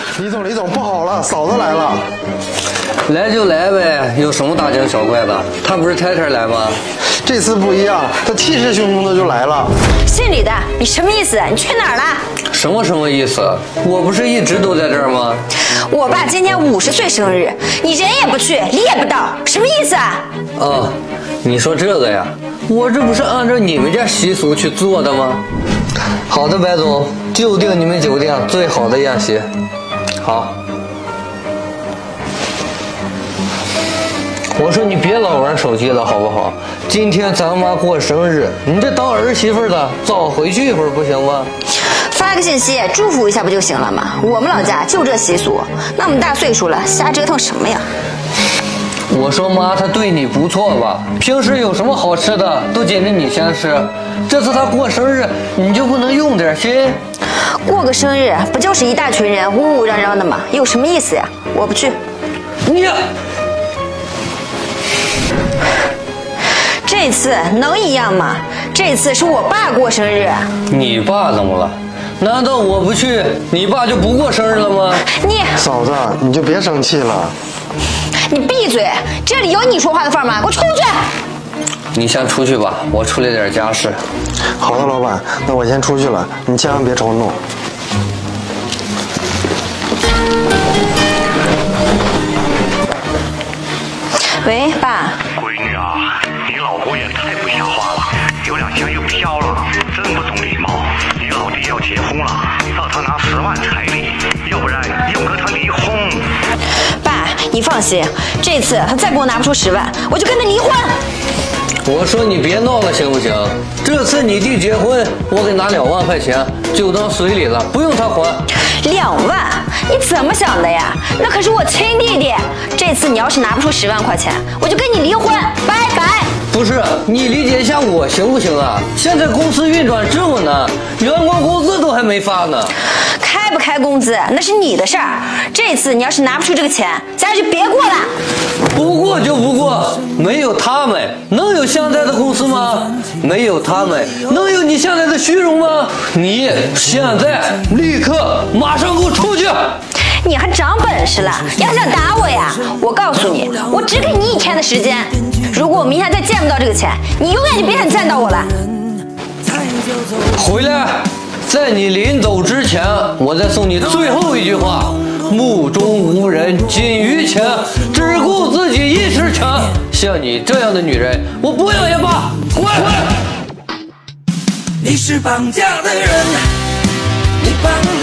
李总，李总，不好了，嫂子来了。 来就来呗，有什么大惊小怪的？她不是太太来吗？ 这次不一样，她气势汹汹的就来了。 姓李的，你什么意思？你去哪儿了？ 什么意思？我不是一直都在这儿吗？ 我爸今年50岁生日，你人也不去，礼也不到，什么意思啊？ 哦，你说这个呀？我这不是按照你们家习俗去做的吗？好的，白总，就订你们酒店最好的宴席。好。我说你别老玩手机了，好不好？今天咱妈过生日，你这当儿媳妇的早回去一会儿不行吗？ 发个信息祝福一下不就行了吗？我们老家就这习俗，那么大岁数了，瞎折腾什么呀？ 我说妈，她对你不错吧？平时有什么好吃的都紧着你先吃，这次她过生日，你就不能用点心？ 过个生日不就是一大群人呜呜嚷嚷的吗？有什么意思呀？我不去。 你。 这次能一样吗？这次是我爸过生日。 你爸怎么了？难道我不去，你爸就不过生日了吗？ 你嫂子，你就别生气了。 你闭嘴！这里有你说话的份吗？给我出去！ 你先出去吧，我处理点家事。 好的，老板，那我先出去了，你千万别冲动。 喂，爸。 闺女啊，你老公也太不像话了，有两下又飘了，真不懂礼貌。你老弟要结婚了，让他拿10万彩礼，要不然要和他离婚。 爸，你放心，这次他再给我拿不出10万，我就跟他离婚。 我说你别闹了，行不行？这次你弟结婚，我给拿2万块钱，就当随礼了，不用他还。 2万？你怎么想的呀？那可是我亲弟弟。这次你要是拿不出10万块钱，我就跟你离婚，拜拜。 不是，你理解一下我行不行啊？现在公司运转这么难，员工工资都还没发呢。 开不开工资那是你的事儿。这次你要是拿不出这个钱，咱就别过了。 不过就不过，没有他们，能有现在的公司吗？没有他们，能有你现在的虚荣吗？你现在立刻马上给我出去！ 你还长本事了？你还想打我呀？我告诉你，我只给你1天的时间。如果我明天再见不到这个钱，你永远就别想见到我了。 回来，在你临走之前，我再送你最后一句话：目中无人，仅于钱，只顾自己一时权。像你这样的女人，我不要也罢。滚！ 你是绑架的人，你绑